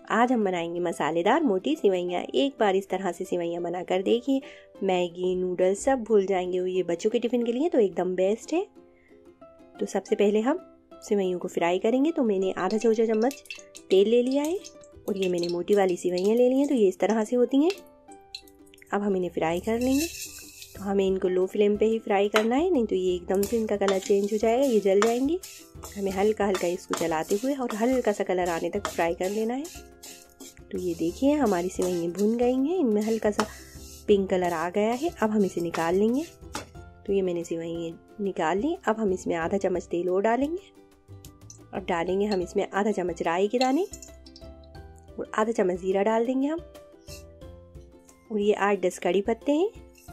आज हम बनाएंगे मसालेदार मोटी सिवैयाँ। एक बार इस तरह से सिवैयाँ बना कर देखिए, मैगी नूडल्स सब भूल जाएंगे। ये बच्चों के टिफ़िन के लिए तो एकदम बेस्ट है। तो सबसे पहले हम सिवैयों को फ्राई करेंगे। तो मैंने आधा छोटा चम्मच तेल ले लिया है और ये मैंने मोटी वाली सिवैयाँ ले ली हैं। तो ये इस तरह से होती हैं। अब हम इन्हें फ्राई कर लेंगे। तो हमें इनको लो फ्लेम पे ही फ्राई करना है, नहीं तो ये एकदम से इनका कलर चेंज हो जाएगा, ये जल जाएंगी। हमें हल्का हल्का इसको चलाते हुए और हल्का सा कलर आने तक फ्राई कर लेना है। तो ये देखिए हमारी सिवैयाँ भुन गई हैं, इनमें हल्का सा पिंक कलर आ गया है। अब हम इसे निकाल लेंगे। तो ये मैंने सिवैयाँ निकाल ली। अब हम इसमें आधा चम्मच तेल और डालेंगे। अब डालेंगे हम इसमें आधा चम्मच राई के दाने और आधा चम्मच जीरा डाल देंगे हम। और ये 8-10 कड़ी पत्ते हैं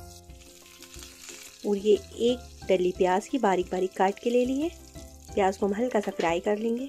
और ये एक डली प्याज की बारीक बारीक काट के ले ली है। प्याज को हम हल्का सा फ्राई कर लेंगे।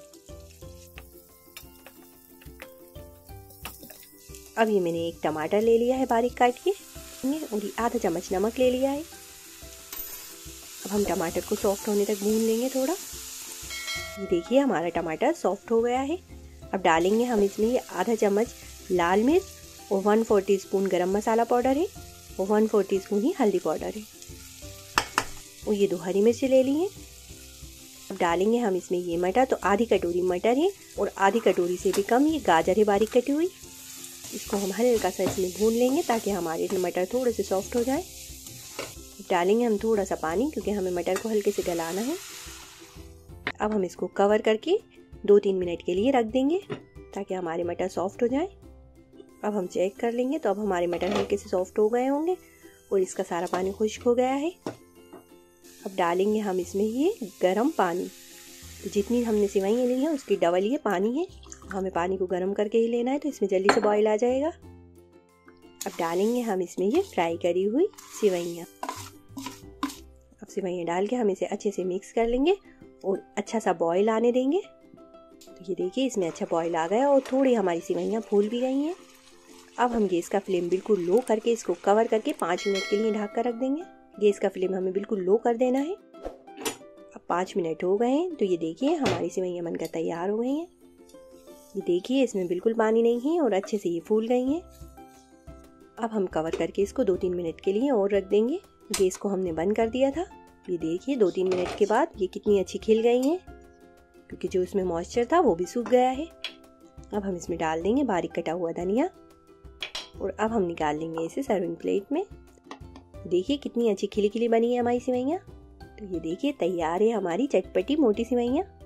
अब ये मैंने एक टमाटर ले लिया है बारीक काट के और ये आधा चम्मच नमक ले लिया है। अब हम टमाटर को सॉफ्ट होने तक भून लेंगे थोड़ा। ये देखिए हमारा टमाटर सॉफ्ट हो गया है। अब डालेंगे हम इसमें ये आधा चम्मच लाल मिर्च और 1/4 टीस्पून गरम मसाला पाउडर है और 1/4 टीस्पून ही हल्दी पाउडर है और ये 2 हरी मिर्ची ले ली हैं। अब डालेंगे हम इसमें ये मटर। तो आधी कटोरी मटर है और आधी कटोरी से भी कम ये गाजर है बारीक कटी हुई। इसको हम हल्का सा इसमें भून लेंगे ताकि हमारे मटर थोड़े से सॉफ्ट हो जाए। डालेंगे हम थोड़ा सा पानी क्योंकि हमें मटर को हल्के से गलाना है। अब हम इसको कवर करके 2-3 मिनट के लिए रख देंगे ताकि हमारे मटर सॉफ्ट हो जाए। अब हम चेक कर लेंगे। तो अब हमारे मटर हल्के से सॉफ्ट हो गए होंगे और इसका सारा पानी खुश्क हो गया है। अब डालेंगे हम इसमें ये गरम पानी। तो जितनी हमने सिवैयाँ ली हैं उसकी डबल ये पानी है। हमें पानी को गर्म करके ही लेना है, तो इसमें जल्दी से बॉईल आ जाएगा। अब डालेंगे हम इसमें ये फ्राई करी हुई सिवैयाँ। अब सिवैयाँ डाल के हम इसे अच्छे से मिक्स कर लेंगे और अच्छा सा बॉईल आने देंगे। तो ये देखिए इसमें अच्छा बॉईल आ गया और थोड़ी हमारी सिवैयाँ फूल भी गई हैं। अब हम गैस का फ्लेम बिल्कुल लो करके इसको कवर करके 5 मिनट के लिए ढक कर रख देंगे। गैस का फ्लेम हमें बिल्कुल लो कर देना है। अब 5 मिनट हो गए हैं। तो ये देखिए हमारी सिवैयाँ बनकर तैयार हो गई हैं। ये देखिए इसमें बिल्कुल पानी नहीं है और अच्छे से ये फूल गई हैं। अब हम कवर करके इसको 2-3 मिनट के लिए और रख देंगे। गैस को हमने बंद कर दिया था। ये देखिए 2-3 मिनट के बाद ये कितनी अच्छी खिल गई हैं क्योंकि जो इसमें मॉइस्चर था वो भी सूख गया है। अब हम इसमें डाल देंगे बारीक कटा हुआ धनिया और अब हम निकाल लेंगे इसे सर्विंग प्लेट में। देखिए कितनी अच्छी खिली खिली बनी है हमारी सिवैयाँ। तो ये देखिए तैयार है हमारी चटपटी मोटी सिवैयाँ।